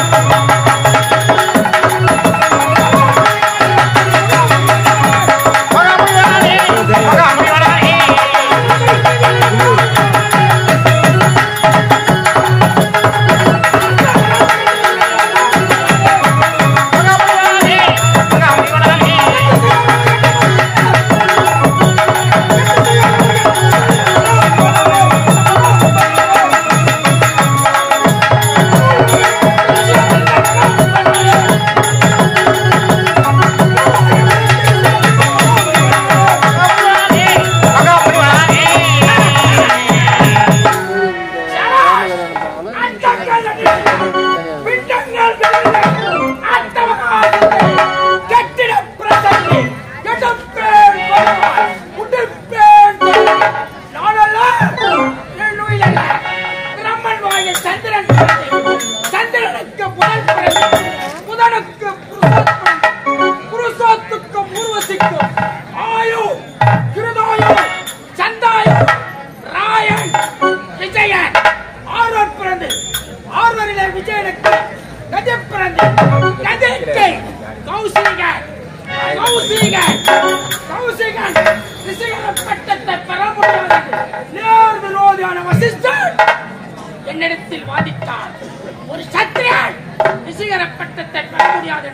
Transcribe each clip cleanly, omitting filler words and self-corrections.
என்னிடத்தில் வாதித்தார். ஒரு சத்திரியன் விசிகர பட்டத்தை பெற முடியாது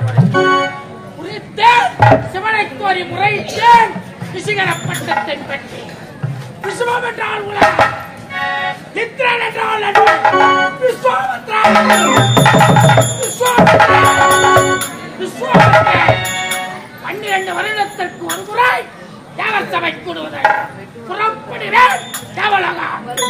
சிவனை கோரி முறையிட்டேன். விசிகர பட்டத்தை பெற்று விஸ்வம் என்றால் உலகம், நித்ரன் என்றால் விஸ்வாமித்ரா, விஸ்வாமித்ரா 12 வருடத்திற்கு ஒரு முறை தேவர் சபை கூடுவதை புறப்படுகிறேன். தேவலகா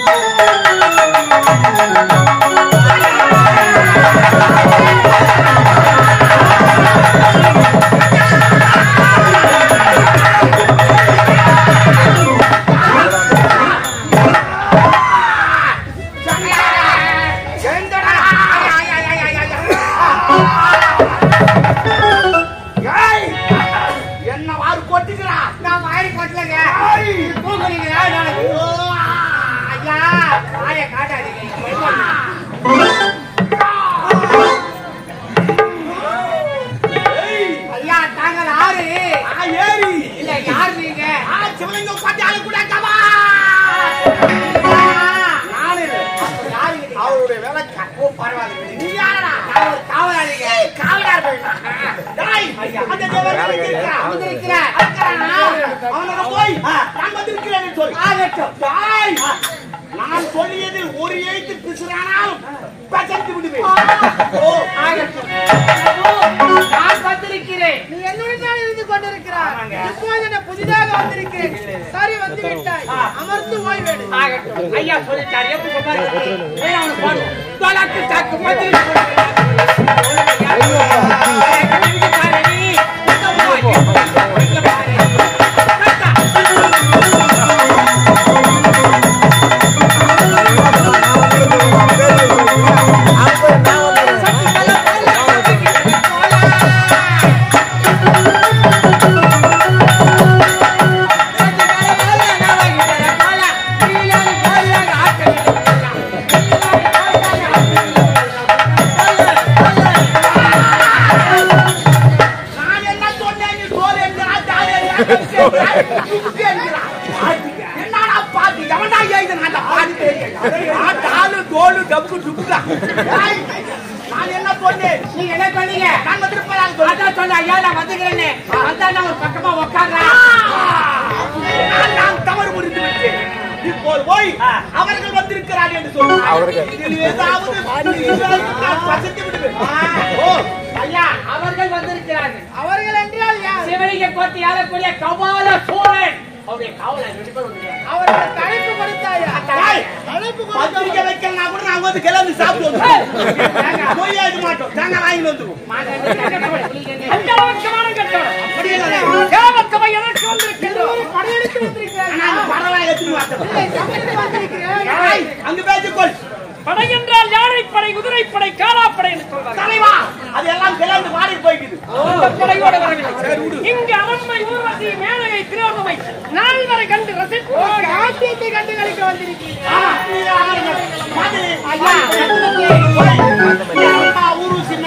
நான் சொல்லியதில் ஒரு எழுத்து பிசுறானாலும் பசந்து விடுவேன். நான் வந்திருக்கிறேன். நீ என்னுடன் இருந்து கொண்டிருக்கிறாய். இப்போது புதிதாக வந்திருக்கிறேன். சரி, வந்து விட்டாய். அமர்ந்து ஓய்வேடு. ஐயா சொல்லிட்டார். எப்படி சொல்றாரு? தோலாக்கு தாக்கு மந்திரி அவர்கள் வந்திருக்கிறார்கள் என்று சொல்லுங்கள். அவர்கள் வந்திருக்கிறார்கள். அவர்கள் என்றால் சிவலிங்க கோட்டை ஆளக்கூடிய கபால சோழன் அவருடைய காவலர் அவர்கள் தலைப்பு கொடுத்தாயா? பத்திரிக்கை வைக்கலனா கூட நாங்க வந்து கிளம்பி சாப்பிடுவோம். போயாச்சு மாட்டோம். நாங்க வாங்கி வந்துருவோம். அங்க பேச்சுக்கொள். படை என்றால் யானைப்படை, குதிரைப்படை, காலாப்படை என்று சொல்றாங்க. தலைவா, அது எல்லாம் கிளம்பி வாடி போயிடுது. படையோட வரவில்லை. இங்கு அரண்மை ஊர்வசி, மேனகை, திரோகமை நால்வரை கண்டு ரசித்து ஆத்தியத்தை கண்டு கழிக்க வந்திருக்கிறீர்கள். ஊர்வசி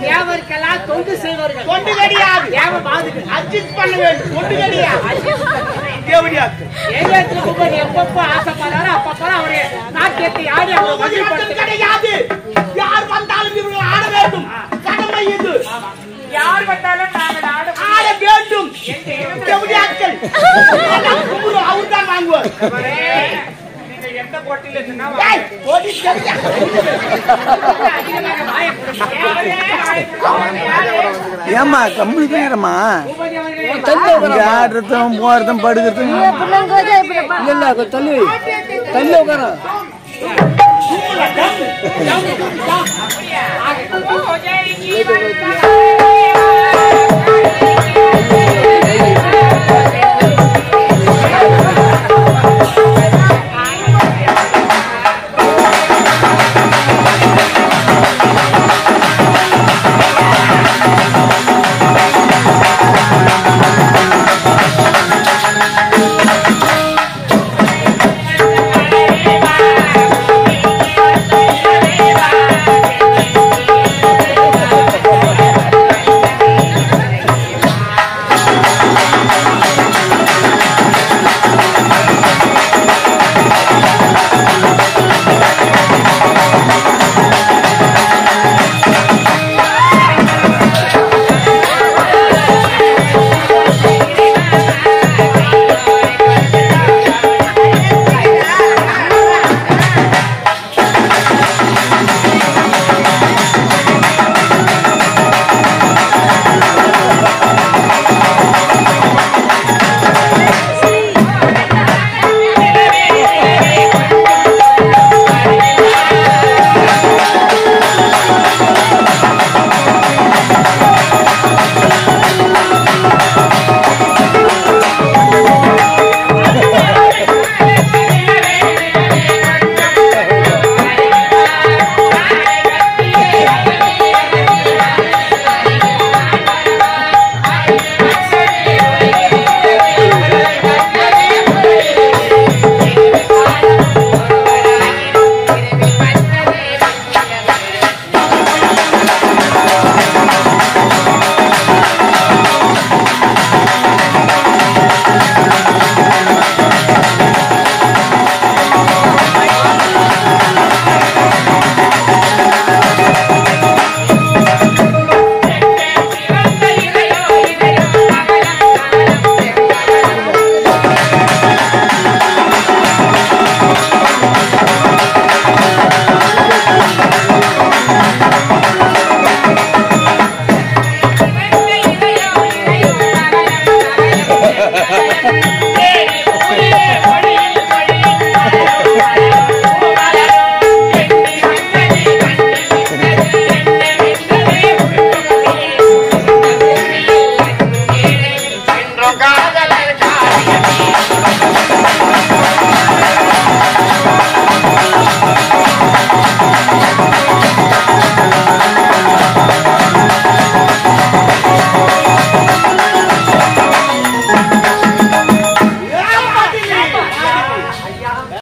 தேவருக்கெல்லாம் தொண்டு செய்வார்கள். தொண்டு கிடையாது. தேவ பாதுக்கு அட்ஜஸ்ட் பண்ண வேண்டும். தொண்டு கிடையாது. தேவடியாக்கு ஏகத்துல கும்படி எப்பப்ப ஆசைப்படுறாரோ அப்பப்ப அவரே நாட்டியத்தை ஆடி அவர் மகிழ்ச்சி கிடையாது. யார் வந்தாலும் இவர்கள் ஆட வேண்டும். கடமை இது. யார் வந்தாலும் நாங்கள் ஆட வேண்டும். தேவடியாக்கள் அவர் தான் வாங்குவார். எந்த போட்டியில ஏமா கம்பெனி நேரமா ஆடுறதும் போறதும் படுக்கிறதும் இல்ல தள்ளி தள்ளி உட்கார ஜீவன்